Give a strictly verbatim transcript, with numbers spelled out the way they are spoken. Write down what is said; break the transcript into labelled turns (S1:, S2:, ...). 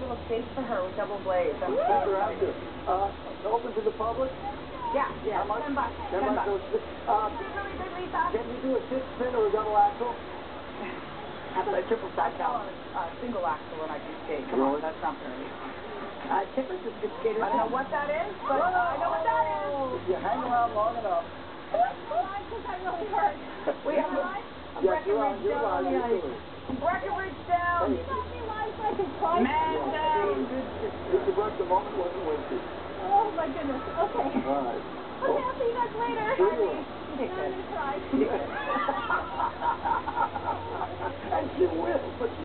S1: little skates for her with double blades. I'm so
S2: Send her out
S1: excited.
S2: there. Uh, open to the public?
S1: Yeah, yeah.
S2: How much?
S1: Ten bucks.
S2: Ten
S1: Ten
S2: bucks.
S1: bucks.
S2: So, uh,
S1: She's really big, Lisa.
S2: can you do a six spin or a double axle?
S1: How about a triple side down? A single axle when I can skate. Come on, that's not very easy. Uh, Tipper's a good skater. I don't know what that is, but
S2: Whoa.
S1: I know what that is.
S2: If you hang around long enough.
S1: Because I really hurt. We have a, a
S2: Yes, you're on.
S1: Breckenridge
S2: You're
S1: down on
S2: on.
S1: the
S2: You're
S1: ice.
S2: on.
S1: Breckenridge down.
S2: Hey.
S1: Man down. Good, good.
S2: Mister Brook, the moment wasn't wasted.
S3: Oh my goodness. Okay.
S2: All right.
S3: Okay, I'll see you guys later.
S2: Sure you will.
S1: Okay,
S3: I'm
S1: good.
S3: gonna try.
S2: And she will, but